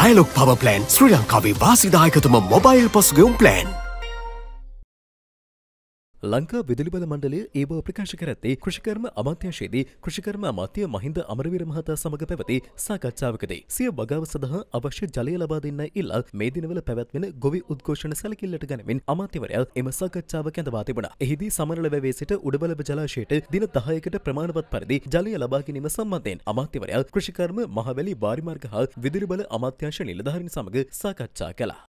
Dialog Power Plan Sri ලංකාවේ වාසිදායකතම mobile පසුගියුම් ප්ලෑන්. ලංකා විදුලි බල මණ්ඩලය ඒ බව ප්‍රකාශ කර ඇත්තේ කෘෂිකර්ම අමාත්‍යාංශයේදී කෘෂිකර්ම අමාත්‍ය මහින්ද අමරවීර මහතා සමග පැවති සාකච්ඡාවකදී සිය වගාව සඳහා අවශ්‍ය ජලය ලබා දෙන්නයි ඉල්ලා මේ දිනවල පැවැත්වෙන ගොවි උද්ඝෝෂණ සැලකිල්ලට ගනිමින් අමාත්‍යවරයා එම සාකච්ඡාව කැඳවා තිබුණා. එහිදී සමනල වැවේ සිට උඩවලව ජලාශයට දින 10කට ප්‍රමාණවත් පරිදි ජලය ලබා ගැනීම සම්බන්ධයෙන් අමාත්‍යවරයා කෘෂිකර්ම මහවැලි වාරිමාර්ග හා විදුලි බල අමාත්‍යාංශ නිලධාරීන් සමග සාකච්ඡා කළා.